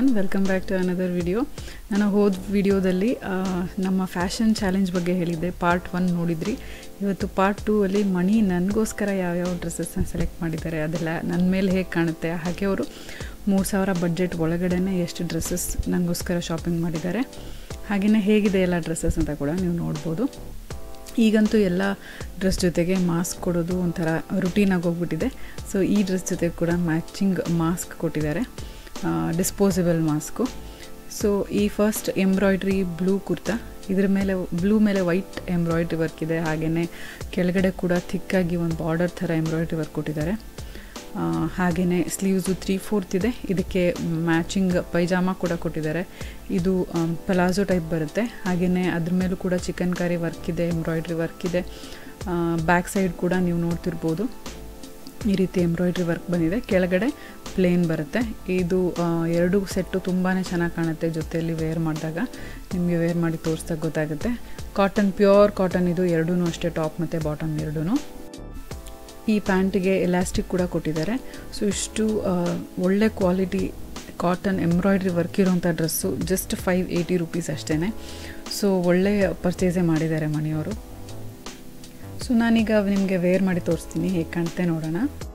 Welcome back to another video. ನಾನು ಹೋದ ವಿಡಿಯೋದಲ್ಲಿ ನಮ್ಮ ಫ್ಯಾಷನ್ ಚಾಲೆಂಜ್ ಬಗ್ಗೆ ಹೇಳಿದ್ದೆ. ಪಾರ್ಟ್ 1 ನೋಡಿದ್ರಿ. ಇವತ್ತು ಪಾರ್ಟ್ 2 ಅಲ್ಲಿ ಮಣಿ ನನಗೋಸ್ಕರ ಯಾವ್ಯಾವ ಡ್ರೆಸ್ಸಸ್ನ ಸೆಲೆಕ್ಟ್ ಮಾಡಿದ್ದಾರೆ, ಅದೆಲ್ಲ ನನ್ನ ಮೇಲೆ ಹೇಗೆ ಕಾಣುತ್ತೆ, ಹಾಗೆ ಅವರು 3000 ಬಡ್ಜೆಟ್ ಒಳಗಡೆನೇ ಎಷ್ಟು ಡ್ರೆಸ್ಸಸ್ ನನಗೋಸ್ಕರ ಶಾಪಿಂಗ್ ಮಾಡಿದ್ದಾರೆ, ಹಾಗೆಯೇ ಹೇಗಿದೆ ಎಲ್ಲ ಡ್ರೆಸ್ಸಸ್ ಅಂತ ಕೂಡ ನೀವು ನೋಡ್ಬೋದು. ಈಗಂತೂ ಎಲ್ಲ ಡ್ರೆಸ್ ಜೊತೆಗೆ ಮಾಸ್ಕ್ ಕೊಡೋದು ಒಂಥರ ರುಟೀನಾಗಿ ಹೋಗ್ಬಿಟ್ಟಿದೆ. ಸೊ ಈ ಡ್ರೆಸ್ ಜೊತೆಗೆ ಕೂಡ ಮ್ಯಾಚಿಂಗ್ ಮಾಸ್ಕ್ ಕೊಟ್ಟಿದ್ದಾರೆ, ಡಿಸ್ಪೋಸಿಬಲ್ ಮಾಸ್ಕು. ಸೊ ಈ ಫಸ್ಟ್ ಎಂಬ್ರಾಯ್ಡ್ರಿ ಬ್ಲೂ ಕುರ್ತಾ, ಇದ್ರ ಮೇಲೆ ಬ್ಲೂ ಮೇಲೆ ವೈಟ್ ಎಂಬ್ರಾಯ್ಡ್ರಿ ವರ್ಕ್ ಇದೆ, ಹಾಗೆಯೇ ಕೆಳಗಡೆ ಕೂಡ ಥಿಕ್ಕಾಗಿ ಒಂದು ಬಾರ್ಡರ್ ಥರ ಎಂಬ್ರಾಯ್ಡ್ರಿ ವರ್ಕ್ ಕೊಟ್ಟಿದ್ದಾರೆ. ಹಾಗೆಯೇ ಸ್ಲೀವ್ಸು 3/4 ಇದೆ, ಇದಕ್ಕೆ ಮ್ಯಾಚಿಂಗ್ ಪೈಜಾಮ ಕೂಡ ಕೊಟ್ಟಿದ್ದಾರೆ. ಇದು ಪಲಾಜೋ ಟೈಪ್ ಬರುತ್ತೆ. ಹಾಗೆಯೇ ಅದ್ರ ಮೇಲೂ ಕೂಡ ಚಿಕನ್ ಕಾರಿ ವರ್ಕ್ ಇದೆ, ಎಂಬ್ರಾಯ್ಡ್ರಿ ವರ್ಕ್ ಇದೆ. ಬ್ಯಾಕ್ ಸೈಡ್ ಕೂಡ ನೀವು ನೋಡ್ತಿರ್ಬೋದು, ಈ ರೀತಿ ಎಂಬ್ರಾಯ್ಡ್ರಿ ವರ್ಕ್ ಬಂದಿದೆ. ಕೆಳಗಡೆ ಪ್ಲೇನ್ ಬರುತ್ತೆ. ಇದು ಎರಡು ಸೆಟ್ಟು ತುಂಬಾ ಚೆನ್ನಾಗಿ ಕಾಣುತ್ತೆ. ಜೊತೆಯಲ್ಲಿ ವೇರ್ ಮಾಡಿದಾಗ ನಿಮಗೆ ವೇರ್ ಮಾಡಿ ತೋರಿಸ್ದಾಗ ಗೊತ್ತಾಗುತ್ತೆ. ಕಾಟನ್, ಪ್ಯೂರ್ ಕಾಟನ್ ಇದು ಎರಡೂ ಅಷ್ಟೇ, ಟಾಪ್ ಮತ್ತು ಬಾಟಮ್ ಎರಡೂ. ಈ ಪ್ಯಾಂಟಿಗೆ ಎಲಾಸ್ಟಿಕ್ ಕೂಡ ಕೊಟ್ಟಿದ್ದಾರೆ. ಸೊ ಇಷ್ಟು ಒಳ್ಳೆ ಕ್ವಾಲಿಟಿ ಕಾಟನ್ ಎಂಬ್ರಾಯ್ಡ್ರಿ ವರ್ಕ್ ಇರೋಂಥ ಡ್ರೆಸ್ಸು ಜಸ್ಟ್ 580 ರೂಪೀಸ್ ಅಷ್ಟೇ. ಸೊ ಒಳ್ಳೆಯ ಪರ್ಚೇಸೇ ಮಾಡಿದ್ದಾರೆ ಮಣಿಯವರು. ಸೊ ನಾನೀಗ ನಿಮಗೆ ವೇರ್ ಮಾಡಿ ತೋರಿಸ್ತೀನಿ, ಹೇಗೆ ಕಾಣುತ್ತೆ ನೋಡೋಣ.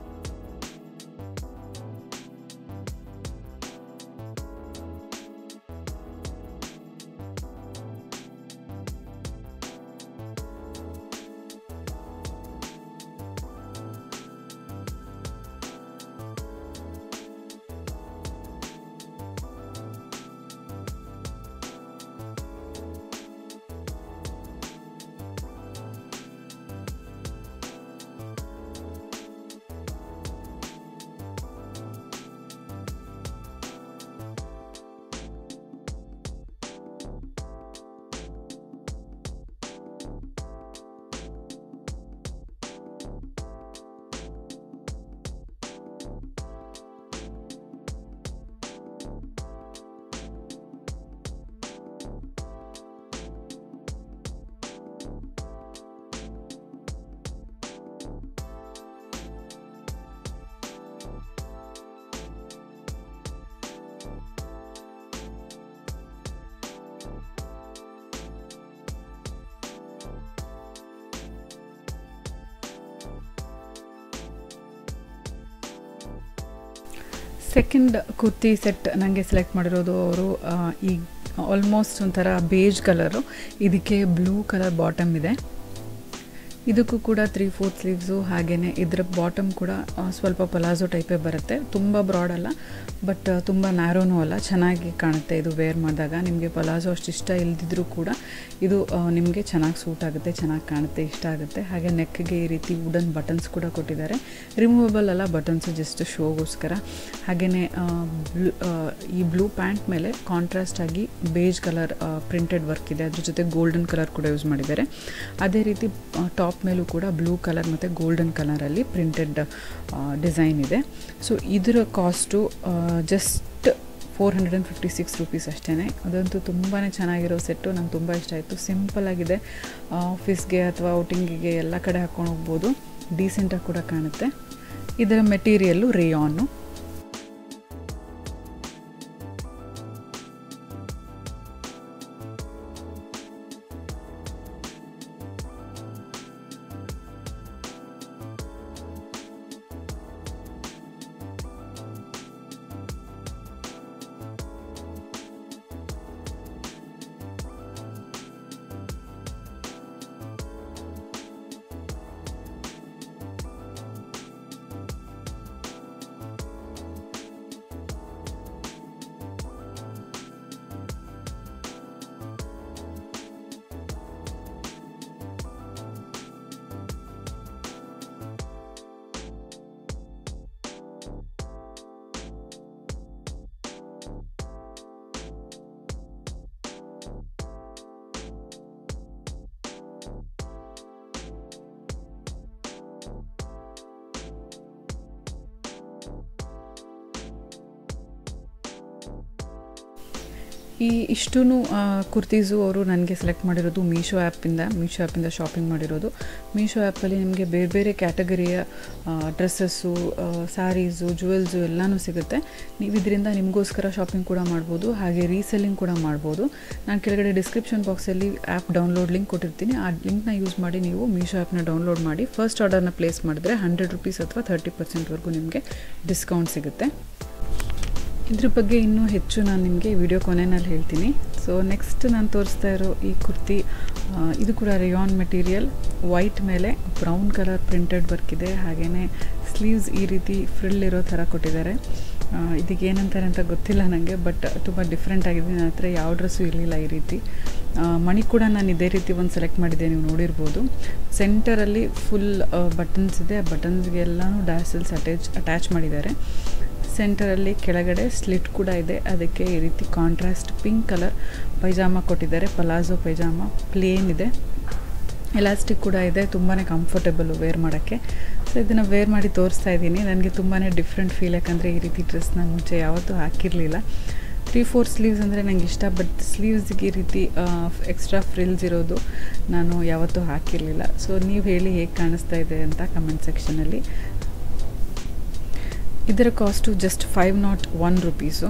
ಸೆಕೆಂಡ್ ಕುರ್ತಿ ಸೆಟ್ ನನಗೆ ಸೆಲೆಕ್ಟ್ ಮಾಡಿರೋದು ಅವರು ಈ ಆಲ್ಮೋಸ್ಟ್ ಒಂಥರ ಬೇಜ್ ಕಲರು, ಇದಕ್ಕೆ ಬ್ಲೂ ಕಲರ್ ಬಾಟಮ್ ಇದೆ. ಇದಕ್ಕೂ ಕೂಡ 3/4 ಸ್ಲೀವ್ಸು, ಹಾಗೆಯೇ ಇದರ ಬಾಟಮ್ ಕೂಡ ಸ್ವಲ್ಪ ಪಲಾಜೋ ಟೈಪೇ ಬರುತ್ತೆ. ತುಂಬ ಬ್ರಾಡ್ ಅಲ್ಲ, ಬಟ್ ತುಂಬ ನ್ಯಾರೋನೂ ಅಲ್ಲ, ಚೆನ್ನಾಗಿ ಕಾಣುತ್ತೆ ಇದು ವೇರ್ ಮಾಡಿದಾಗ. ನಿಮಗೆ ಪಲಾಜೋ ಅಷ್ಟು ಇಷ್ಟ ಇಲ್ಲದಿದ್ರೂ ಕೂಡ ಇದು ನಿಮಗೆ ಚೆನ್ನಾಗಿ ಸೂಟ್ ಆಗುತ್ತೆ, ಚೆನ್ನಾಗಿ ಕಾಣುತ್ತೆ, ಇಷ್ಟ ಆಗುತ್ತೆ. ಹಾಗೆ ನೆಕ್ಗೆ ಈ ರೀತಿ ವುಡನ್ ಬಟನ್ಸ್ ಕೂಡ ಕೊಟ್ಟಿದ್ದಾರೆ. ರಿಮೂವಬಲ್ ಅಲ್ಲ ಬಟನ್ಸು, ಜಸ್ಟ್ ಶೋಗೋಸ್ಕರ. ಹಾಗೆಯೇ ಈ ಬ್ಲೂ ಪ್ಯಾಂಟ್ ಮೇಲೆ ಕಾಂಟ್ರಾಸ್ಟ್ ಆಗಿ ಬೇಜ್ ಕಲರ್ ಪ್ರಿಂಟೆಡ್ ವರ್ಕ್ ಇದೆ, ಅದ್ರ ಜೊತೆ ಗೋಲ್ಡನ್ ಕಲರ್ ಕೂಡ ಯೂಸ್ ಮಾಡಿದ್ದಾರೆ. ಅದೇ ರೀತಿ ಟಾಪ್ ಮೇಲೂ ಕೂಡ ಬ್ಲೂ ಕಲರ್ ಮತ್ತು ಗೋಲ್ಡನ್ ಕಲರಲ್ಲಿ ಪ್ರಿಂಟೆಡ್ ಡಿಸೈನ್ ಇದೆ. ಸೊ ಇದರ ಕಾಸ್ಟು ಜಸ್ಟ್ 456 ರೂಪೀಸ್ ಅಷ್ಟೇ. ಅದಂತೂ ತುಂಬಾ ಚೆನ್ನಾಗಿರೋ ಸೆಟ್ಟು, ನಂಗೆ ತುಂಬ ಇಷ್ಟ ಆಯಿತು. ಸಿಂಪಲ್ಲಾಗಿದೆ, ಆಫೀಸ್ಗೆ ಅಥವಾ ಔಟಿಂಗಿಗೆ ಎಲ್ಲ ಕಡೆ ಹಾಕ್ಕೊಂಡು ಹೋಗ್ಬೋದು, ಡೀಸೆಂಟಾಗಿ ಕೂಡ ಕಾಣುತ್ತೆ. ಇದರ ಮೆಟೀರಿಯಲ್ಲು ರೇಯಾನು. ಇಷ್ಟೂ ಕುರ್ತೀಸು ಅವರು ನನಗೆ ಸೆಲೆಕ್ಟ್ ಮಾಡಿರೋದು ಮೀಶೋ ಆ್ಯಪಿಂದ ಶಾಪಿಂಗ್ ಮಾಡಿರೋದು. ಮೀಶೋ ಆ್ಯಪಲ್ಲಿ ನಿಮಗೆ ಬೇರೆ ಬೇರೆ ಕ್ಯಾಟಗರಿಯ ಡ್ರೆಸ್ಸಸ್ಸು, ಸ್ಯಾರೀಸು, ಜುವೆಲ್ಸು ಎಲ್ಲನೂ ಸಿಗುತ್ತೆ. ನೀವು ಇದರಿಂದ ನಿಮಗೋಸ್ಕರ ಶಾಪಿಂಗ್ ಕೂಡ ಮಾಡ್ಬೋದು, ಹಾಗೆ ರೀಸೆಲ್ಲಿಂಗ್ ಕೂಡ ಮಾಡ್ಬೋದು. ನಾನು ಕೆಳಗಡೆ ಡಿಸ್ಕ್ರಿಪ್ಷನ್ ಬಾಕ್ಸಲ್ಲಿ ಆ್ಯಪ್ ಡೌನ್ಲೋಡ್ ಲಿಂಕ್ ಕೊಟ್ಟಿರ್ತೀನಿ. ಆ ಲಿಂಕ್ನ ಯೂಸ್ ಮಾಡಿ ನೀವು ಮೀಶೋ ಆ್ಯಪ್ನ ಡೌನ್ಲೋಡ್ ಮಾಡಿ ಫಸ್ಟ್ ಆರ್ಡರ್ನ ಪ್ಲೇಸ್ ಮಾಡಿದ್ರೆ ₹100 ಅಥವಾ 30% ನಿಮಗೆ ಡಿಸ್ಕೌಂಟ್ ಸಿಗುತ್ತೆ. ಇದ್ರ ಬಗ್ಗೆ ಇನ್ನೂ ಹೆಚ್ಚು ನಾನು ನಿಮಗೆ ವಿಡಿಯೋ ಕೊನೆಯಲ್ಲಿ ಹೇಳ್ತೀನಿ. ಸೊ ನೆಕ್ಸ್ಟ್ ನಾನು ತೋರಿಸ್ತಾ ಇರೋ ಈ ಕುರ್ತಿ, ಇದು ಕೂಡ ರೇಯಾನ್ ಮೆಟೀರಿಯಲ್, ವೈಟ್ ಮೇಲೆ ಬ್ರೌನ್ ಕಲರ್ ಪ್ರಿಂಟೆಡ್ ವರ್ಕ್ ಇದೆ. ಹಾಗೆಯೇ ಸ್ಲೀವ್ಸ್ ಈ ರೀತಿ ಫ್ರಿಲ್ ಇರೋ ಥರ ಕೊಟ್ಟಿದ್ದಾರೆ. ಇದಕ್ಕೆ ಏನಂತಾರೆ ಅಂತ ಗೊತ್ತಿಲ್ಲ ನನಗೆ, ಬಟ್ ತುಂಬ ಡಿಫ್ರೆಂಟ್ ಆಗಿದೆ. ನನ್ನ ಹತ್ರ ಯಾವ ಡ್ರೆಸ್ಸು ಇರಲಿಲ್ಲ ಈ ರೀತಿ. ಮಣಿ ಕೂಡ ನಾನು ಇದೇ ರೀತಿ ಒಂದು ಸೆಲೆಕ್ಟ್ ಮಾಡಿದ್ದೆ, ನೀವು ನೋಡಿರ್ಬೋದು. ಸೆಂಟರಲ್ಲಿ ಫುಲ್ ಬಟನ್ಸ್ ಇದೆ, ಬಟನ್ಸ್ಗೆಲ್ಲನೂ ಡ್ಯಾಸಲ್ಸ್ ಅಟ್ಯಾಚ್ ಮಾಡಿದ್ದಾರೆ. ಸೆಂಟರಲ್ಲಿ ಕೆಳಗಡೆ ಸ್ಲಿಟ್ ಕೂಡ ಇದೆ, ಅದಕ್ಕೆ ಈ ರೀತಿ ಕಾಂಟ್ರಾಸ್ಟ್ ಪಿಂಕ್ ಕಲರ್ ಪೈಜಾಮ ಕೊಟ್ಟಿದ್ದಾರೆ. ಪಲಾಜೋ ಪೈಜಾಮ ಪ್ಲೇನ್ ಇದೆ, ಎಲಾಸ್ಟಿಕ್ ಕೂಡ ಇದೆ, ತುಂಬಾ ಕಂಫರ್ಟೇಬಲು ವೇರ್ ಮಾಡೋಕ್ಕೆ. ಸೊ ಇದನ್ನು ವೇರ್ ಮಾಡಿ ತೋರಿಸ್ತಾ ಇದ್ದೀನಿ. ನನಗೆ ತುಂಬಾ ಡಿಫ್ರೆಂಟ್ ಫೀಲ್, ಯಾಕಂದರೆ ಈ ರೀತಿ ಡ್ರೆಸ್ ನಾನು ಮುಂಚೆ ಯಾವತ್ತೂ ಹಾಕಿರಲಿಲ್ಲ. 3-4 ಸ್ಲೀವ್ಸ್ ಅಂದರೆ ನನಗೆ ಇಷ್ಟ, ಬಟ್ ಸ್ಲೀವ್ಸ್ಗೆ ಈ ರೀತಿ ಎಕ್ಸ್ಟ್ರಾ ಫ್ರಿಲ್ಸ್ ಇರೋದು ನಾನು ಯಾವತ್ತೂ ಹಾಕಿರಲಿಲ್ಲ. ಸೊ ನೀವು ಹೇಳಿ ಹೇಗೆ ಕಾಣಿಸ್ತಾ ಇದೆ ಅಂತ ಕಮೆಂಟ್ ಸೆಕ್ಷನಲ್ಲಿ. ಇದರ ಕಾಸ್ಟು ಜಸ್ಟ್ ₹501.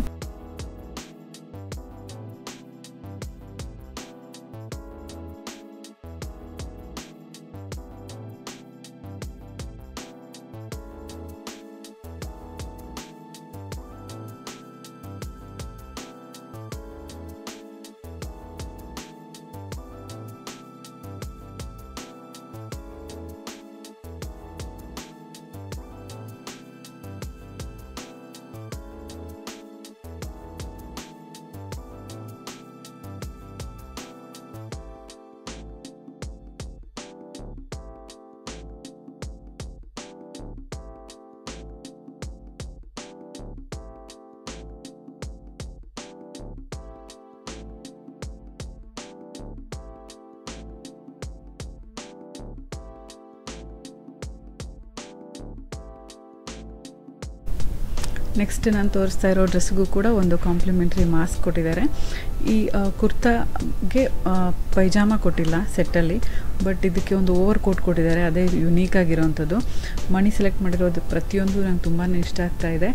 ನೆಕ್ಸ್ಟ್ ನಾನು ತೋರಿಸ್ತಾ ಇರೋ ಡ್ರೆಸ್ಗೂ ಕೂಡ ಒಂದು ಕಾಂಪ್ಲಿಮೆಂಟ್ರಿ ಮಾಸ್ಕ್ ಕೊಟ್ಟಿದ್ದಾರೆ. ಈ ಕುರ್ತಾಗೆ ಪೈಜಾಮ ಕೊಟ್ಟಿಲ್ಲ ಸೆಟ್ಟಲ್ಲಿ, ಬಟ್ ಇದಕ್ಕೆ ಒಂದು ಓವರ್ ಕೋಟ್ ಕೊಟ್ಟಿದ್ದಾರೆ, ಅದೇ ಯುನೀಕ್ ಆಗಿರೋವಂಥದ್ದು. ಮಣಿ ಸೆಲೆಕ್ಟ್ ಮಾಡಿರೋದು ಪ್ರತಿಯೊಂದು ನಂಗೆ ತುಂಬಾ ಇಷ್ಟ ಆಗ್ತಾ ಇದೆ.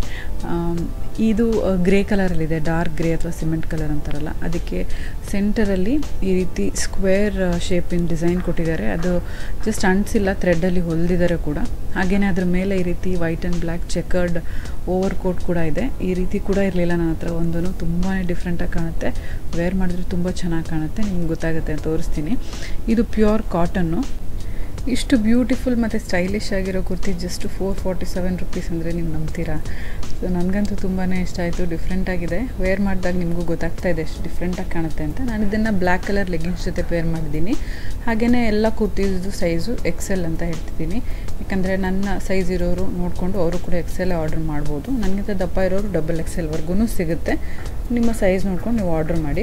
ಇದು ಗ್ರೇ ಕಲರಲ್ಲಿದೆ, ಡಾರ್ಕ್ ಗ್ರೇ ಅಥವಾ ಸಿಮೆಂಟ್ ಕಲರ್ ಅಂತಾರಲ್ಲ, ಅದಕ್ಕೆ ಸೆಂಟರಲ್ಲಿ ಈ ರೀತಿ ಸ್ಕ್ವೇರ್ ಶೇಪಿನ ಡಿಸೈನ್ ಕೊಟ್ಟಿದ್ದಾರೆ. ಅದು ಜಸ್ಟ್ ಅಂಟಿಸಿಲ್ಲ, ಥ್ರೆಡ್ಡಲ್ಲಿ ಹೊಲಿದಿದ್ದಾರೆ ಕೂಡ. ಹಾಗೆಯೇ ಅದ್ರ ಮೇಲೆ ಈ ರೀತಿ white and black chequered overcoat ಕೂಡ ಇದೆ. ಈ ರೀತಿ ಕೂಡ ಇರಲಿಲ್ಲ ನನ್ನ ಹತ್ರ ಒಂದೂ. ತುಂಬಾ ಡಿಫ್ರೆಂಟಾಗಿ ಕಾಣುತ್ತೆ, ವೇರ್ ಮಾಡಿದ್ರೆ ತುಂಬ ಚೆನ್ನಾಗಿ ಕಾಣುತ್ತೆ. ನಿಮ್ಗೆ ಗೊತ್ತಾಗುತ್ತೆ, ತೋರಿಸ್ತೀನಿ. ಇದು ಪ್ಯೂರ್ ಕಾಟನ್ನು. ಇಷ್ಟು ಬ್ಯೂಟಿಫುಲ್ ಮತ್ತು ಸ್ಟೈಲಿಶ್ ಆಗಿರೋ ಕುರ್ತಿ ಜಸ್ಟ್ ₹447 ಅಂದರೆ ನೀವು ನಂಬ್ತೀರಾ? ಸೊ ನನಗಂತೂ ತುಂಬಾ ಇಷ್ಟ ಆಯಿತು, ಡಿಫ್ರೆಂಟಾಗಿದೆ. ವೇರ್ ಮಾಡಿದಾಗ ನಿಮಗೂ ಗೊತ್ತಾಗ್ತಾ ಇದೆ ಎಷ್ಟು ಡಿಫ್ರೆಂಟಾಗಿ ಕಾಣುತ್ತೆ ಅಂತ. ನಾನು ಇದನ್ನು ಬ್ಲ್ಯಾಕ್ ಕಲರ್ ಲೆಗಿನ್ಸ್ ಜೊತೆ ಪೇರ್ ಮಾಡಿದ್ದೀನಿ. ಹಾಗೆಯೇ ಎಲ್ಲ ಕುರ್ತೀಸ್ದು ಸೈಜು XL ಅಂತ ಹೇಳ್ತಿದ್ದೀನಿ, ಯಾಕಂದರೆ ನನ್ನ ಸೈಜ್ ಇರೋರು ನೋಡಿಕೊಂಡು ಅವರು ಕೂಡ XL ಆರ್ಡ್ರ್ ಮಾಡ್ಬೋದು. ನನಗಿಂತ ದಪ್ಪ ಇರೋರು XXL ಸಿಗುತ್ತೆ. ನಿಮ್ಮ ಸೈಜ್ ನೋಡ್ಕೊಂಡು ನೀವು ಆರ್ಡ್ರ್ ಮಾಡಿ.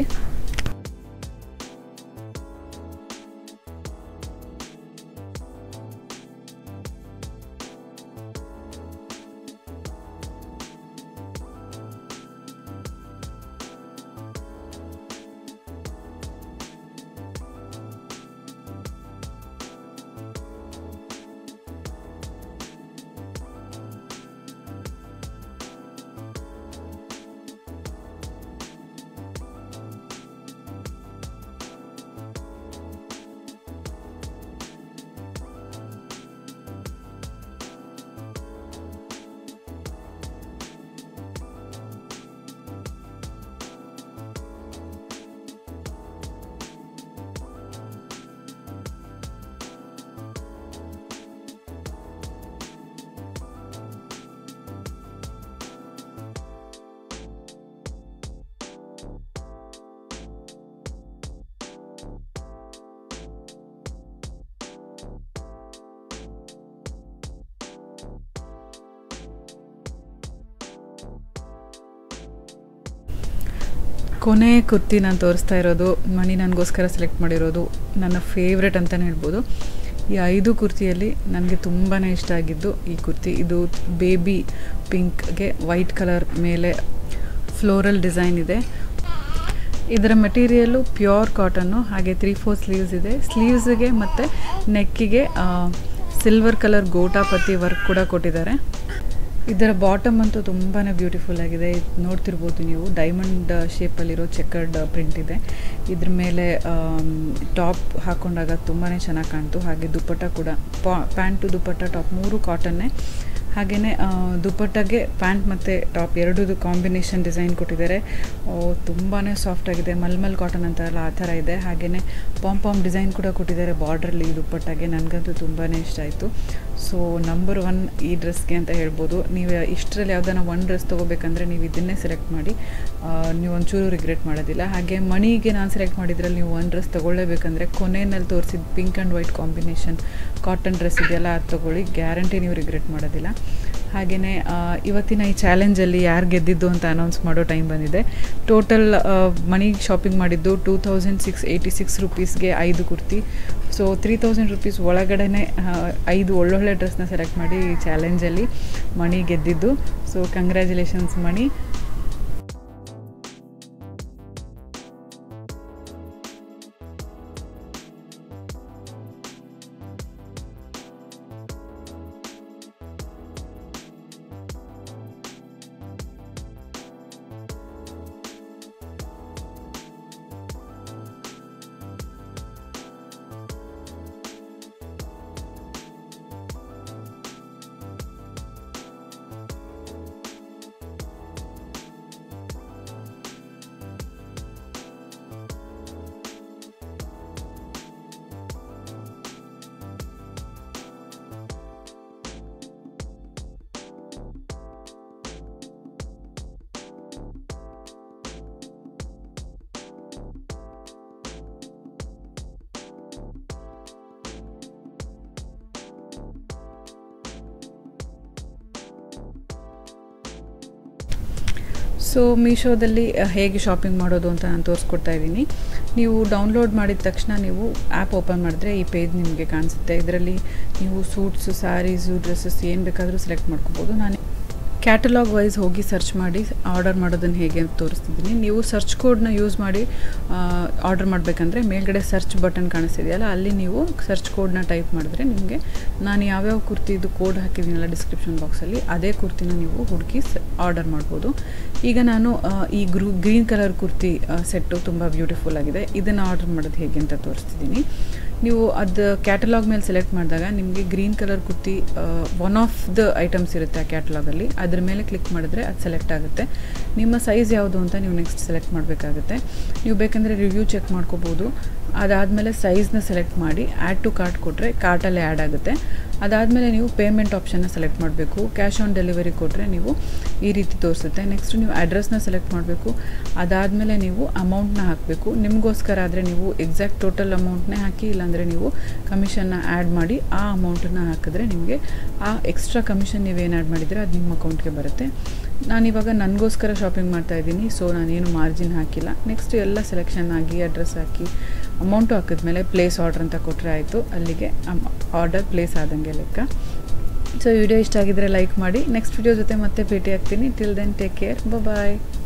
ಕೊನೆ ಕುರ್ತಿ ನಾನು ತೋರಿಸ್ತಾ ಇರೋದು ಮಣಿ ನನಗೋಸ್ಕರ ಸೆಲೆಕ್ಟ್ ಮಾಡಿರೋದು ನನ್ನ ಫೇವ್ರೆಟ್ ಅಂತಲೇ ಹೇಳ್ಬೋದು. ಈ 5 ಕುರ್ತಿಯಲ್ಲಿ ನನಗೆ ತುಂಬಾ ಇಷ್ಟ ಆಗಿದ್ದು ಈ ಕುರ್ತಿ. ಇದು ಬೇಬಿ ಪಿಂಕ್ಗೆ ವೈಟ್ ಕಲರ್ ಮೇಲೆ ಫ್ಲೋರಲ್ ಡಿಸೈನ್ ಇದೆ. ಇದರ ಮೆಟೀರಿಯಲು ಪ್ಯೂರ್ ಕಾಟನ್ನು, ಹಾಗೆ 3/4 ಸ್ಲೀವ್ಸ್ ಇದೆ. ಸ್ಲೀವ್ಸ್ಗೆ ಮತ್ತು ನೆಕ್ಕಿಗೆ ಸಿಲ್ವರ್ ಕಲರ್ ಗೋಟಾಪತಿ ವರ್ಕ್ ಕೂಡ ಕೊಟ್ಟಿದ್ದಾರೆ. ಇದರ ಬಾಟಮ್ ಅಂತೂ ತುಂಬಾ ಬ್ಯೂಟಿಫುಲ್ ಆಗಿದೆ. ನೋಡ್ತಿರ್ಬೋದು ನೀವು, ಡೈಮಂಡ್ ಶೇಪಲ್ಲಿರೋ ಚೆಕರ್ಡ್ ಪ್ರಿಂಟ್ ಇದೆ. ಇದ್ರ ಮೇಲೆ ಟಾಪ್ ಹಾಕೊಂಡಾಗ ತುಂಬಾ ಚೆನ್ನಾಗಿ ಕಾಣ್ತು. ಹಾಗೆ ದುಪ್ಪಟ್ಟ ಕೂಡ, ಪ್ಯಾಂಟು ದುಪ್ಪಟ್ಟ ಟಾಪ್ 3 ಕಾಟನ್ನೇ. ಹಾಗೆಯೇ ದುಪ್ಪಟ್ಟಾಗೆ ಪ್ಯಾಂಟ್ ಮತ್ತು ಟಾಪ್ ಎರಡೂ ಕಾಂಬಿನೇಷನ್ ಡಿಸೈನ್ ಕೊಟ್ಟಿದ್ದಾರೆ. ತುಂಬಾ ಸಾಫ್ಟ್ ಆಗಿದೆ, ಮಲ್ಮಲ್ ಕಾಟನ್ ಅಂತಾರಲ್ಲ ಆ ಥರ ಇದೆ. ಹಾಗೆಯೇ ಪಾಮ್ ಡಿಸೈನ್ ಕೂಡ ಕೊಟ್ಟಿದ್ದಾರೆ ಬಾರ್ಡ್ರಲ್ಲಿ ದುಪ್ಪಟ್ಟಾಗೆ. ನನಗಂತೂ ತುಂಬಾ ಇಷ್ಟ ಆಯಿತು. ಸೊ ನಂಬರ್ 1 ಈ ಡ್ರೆಸ್ಗೆ ಅಂತ ಹೇಳ್ಬೋದು. ನೀವು ಇಷ್ಟರಲ್ಲಿ ಯಾವುದಾನ ಒಂದು ಡ್ರೆಸ್ ತೊಗೋಬೇಕಂದ್ರೆ ನೀವು ಇದನ್ನೇ ಸೆಲೆಕ್ಟ್ ಮಾಡಿ, ನೀವು ಒಂಚೂರು ರಿಗ್ರೆಟ್ ಮಾಡೋದಿಲ್ಲ. ಹಾಗೆ ಮಣಿಗೆ ನಾನು ಸೆಲೆಕ್ಟ್ ಮಾಡಿದ್ರಲ್ಲಿ ನೀವು ಒಂದು ಡ್ರೆಸ್ ತೊಗೊಳ್ಳೇಬೇಕಂದ್ರೆ ಕೊನೆಯಲ್ಲಿ ತೋರಿಸಿದ pink and white combination cotton dress ಇದೆಯಲ್ಲ ಅದು ತೊಗೊಳ್ಳಿ, ಗ್ಯಾರಂಟಿ ನೀವು ರಿಗ್ರೆಟ್ ಮಾಡೋದಿಲ್ಲ. ಹಾಗೆಯೇ ಇವತ್ತಿನ ಈ ಚಾಲೆಂಜಲ್ಲಿ ಯಾರು ಗೆದ್ದಿದ್ದು ಅಂತ ಅನೌನ್ಸ್ ಮಾಡೋ ಟೈಮ್ ಬಂದಿದೆ. ಟೋಟಲ್ ಮನಿಗೆ ಶಾಪಿಂಗ್ ಮಾಡಿದ್ದು 2686 ರುಪೀಸ್ಗೆ 5 ಕುರ್ತಿ. ಸೊ 3000 ರುಪೀಸ್ ಒಳಗಡೆ 5 ಒಳ್ಳೊಳ್ಳೆ ಡ್ರೆಸ್ನ ಸೆಲೆಕ್ಟ್ ಮಾಡಿ ಈ ಚಾಲೆಂಜಲ್ಲಿ ಮಣಿ ಗೆದ್ದಿದ್ದು. ಸೊ ಕಂಗ್ರ್ಯಾಚುಲೇಷನ್ಸ್ ಮಣಿ. ಸೊ ಮೀಶೋದಲ್ಲಿ ಹೇಗೆ ಶಾಪಿಂಗ್ ಮಾಡೋದು ಅಂತ ನಾನು ತೋರಿಸ್ಕೊಡ್ತಾ ಇದ್ದೀನಿ. ನೀವು ಡೌನ್ಲೋಡ್ ಮಾಡಿದ ತಕ್ಷಣ ನೀವು ಆ್ಯಪ್ ಓಪನ್ ಮಾಡಿದ್ರೆ ಈ ಪೇಜ್ ನಿಮಗೆ ಕಾಣಿಸುತ್ತೆ. ಇದರಲ್ಲಿ ನೀವು ಸೂಟ್ಸು, ಸ್ಯಾರೀಸು, ಡ್ರೆಸ್ಸಸ್ ಏನು ಬೇಕಾದರೂ ಸೆಲೆಕ್ಟ್ ಮಾಡ್ಕೋಬೋದು. ನಾನು ಕ್ಯಾಟಲಾಗ್ ವೈಸ್ ಹೋಗಿ ಸರ್ಚ್ ಮಾಡಿ ಆರ್ಡರ್ ಮಾಡೋದನ್ನು ಹೇಗೆ ಅಂತ ತೋರಿಸ್ತಿದ್ದೀನಿ. ನೀವು ಸರ್ಚ್ ಕೋಡ್ನ ಯೂಸ್ ಮಾಡಿ ಆರ್ಡರ್ ಮಾಡಬೇಕಂದ್ರೆ ಮೇಲ್ಗಡೆ ಸರ್ಚ್ ಬಟನ್ ಕಾಣಿಸ್ತಿದೆಯಲ್ಲ, ಅಲ್ಲಿ ನೀವು ಸರ್ಚ್ ಕೋಡ್ನ ಟೈಪ್ ಮಾಡಿದ್ರೆ ನಿಮಗೆ ನಾನು ಯಾವ್ಯಾವ ಕುರ್ತಿದು ಕೋಡ್ ಹಾಕಿದ್ದೀನಲ್ಲ ಡಿಸ್ಕ್ರಿಪ್ಷನ್ ಬಾಕ್ಸಲ್ಲಿ, ಅದೇ ಕುರ್ತಿನ ನೀವು ಹುಡುಕಿ ಆರ್ಡರ್ ಮಾಡ್ಬೋದು. ಈಗ ನಾನು ಈ ಗ್ರೀನ್ ಕಲರ್ ಕುರ್ತಿ ಸೆಟ್ಟು ತುಂಬ ಬ್ಯೂಟಿಫುಲ್ ಆಗಿದೆ. ಇದನ್ನು ಆರ್ಡರ್ ಮಾಡೋದು ಹೇಗೆ ಅಂತ ತೋರಿಸ್ತಿದ್ದೀನಿ. ನೀವು ಅದು ಕ್ಯಾಟಲಾಗ್ ಮೇಲೆ ಸೆಲೆಕ್ಟ್ ಮಾಡಿದಾಗ ನಿಮಗೆ green colour kurti one of the items ಇರುತ್ತೆ ಆ ಕ್ಯಾಟಲಾಗಲ್ಲಿ. ಅದ್ರ ಮೇಲೆ ಕ್ಲಿಕ್ ಮಾಡಿದ್ರೆ ಅದು ಸೆಲೆಕ್ಟ್ ಆಗುತ್ತೆ. ನಿಮ್ಮ ಸೈಜ್ ಯಾವುದು ಅಂತ ನೀವು ನೆಕ್ಸ್ಟ್ ಸೆಲೆಕ್ಟ್ ಮಾಡಬೇಕಾಗುತ್ತೆ. ನೀವು ಬೇಕಂದರೆ ರಿವ್ಯೂ ಚೆಕ್ ಮಾಡ್ಕೋಬೋದು. ಅದಾದಮೇಲೆ ಸೈಜ್ನ ಸೆಲೆಕ್ಟ್ ಮಾಡಿ ಆ್ಯಡ್ ಟು ಕಾರ್ಟ್ ಕೊಟ್ಟರೆ ಕಾರ್ಟಲ್ಲೇ ಆ್ಯಡ್ ಆಗುತ್ತೆ. ಅದಾದಮೇಲೆ ನೀವು ಪೇಮೆಂಟ್ ಆಪ್ಷನ್ನ ಸೆಲೆಕ್ಟ್ ಮಾಡಬೇಕು. ಕ್ಯಾಶ್ ಆನ್ ಡೆಲಿವರಿ ಕೊಟ್ಟರೆ ನೀವು ಈ ರೀತಿ ತೋರಿಸುತ್ತೆ. ನೆಕ್ಸ್ಟ್ ನೀವು ಅಡ್ರೆಸ್ನ ಸೆಲೆಕ್ಟ್ ಮಾಡಬೇಕು. ಅದಾದಮೇಲೆ ನೀವು ಅಮೌಂಟ್ನ ಹಾಕಬೇಕು. ನಿಮಗೋಸ್ಕರ ಆದರೆ ನೀವು ಎಕ್ಸಾಕ್ಟ್ ಟೋಟಲ್ ಅಮೌಂಟ್ನೇ ಹಾಕಿ, ಇಲ್ಲಾಂದರೆ ನೀವು ಕಮಿಷನ್ನ ಆ್ಯಡ್ ಮಾಡಿ ಆ ಅಮೌಂಟನ್ನು ಹಾಕಿದ್ರೆ ನಿಮಗೆ ಆ ಎಕ್ಸ್ಟ್ರಾ ಕಮಿಷನ್ ನೀವೇನು ಆ್ಯಡ್ ಮಾಡಿದರೆ ಅದು ನಿಮ್ಮ ಅಕೌಂಟ್ಗೆ ಬರುತ್ತೆ. ನಾನಿವಾಗ ನನಗೋಸ್ಕರ ಶಾಪಿಂಗ್ ಮಾಡ್ತಾಯಿದ್ದೀನಿ, ಸೊ ನಾನೇನು ಮಾರ್ಜಿನ್ ಹಾಕಿಲ್ಲ. ನೆಕ್ಸ್ಟ್ ಎಲ್ಲ ಸೆಲೆಕ್ಷನ್ ಆಗಿ ಅಡ್ರೆಸ್ ಹಾಕಿ ಅಮೌಂಟು ಹಾಕಿದ್ಮೇಲೆ ಪ್ಲೇಸ್ ಆರ್ಡ್ರ್ ಅಂತ ಕೊಟ್ಟರೆ ಆಯಿತು. ಅಲ್ಲಿಗೆ ಆರ್ಡರ್ ಪ್ಲೇಸ್ ಆದಂಗೆ ಲೆಕ್ಕ. ಸೊ ವಿಡಿಯೋ ಇಷ್ಟ ಆಗಿದ್ದರೆ ಲೈಕ್ ಮಾಡಿ. ನೆಕ್ಸ್ಟ್ ವಿಡಿಯೋ ಜೊತೆ ಮತ್ತೆ ಭೇಟಿ ಆಗ್ತೀನಿ. ಟಿಲ್ ದೆನ್ ಟೇಕ್ ಕೇರ್, ಬಾಯ್.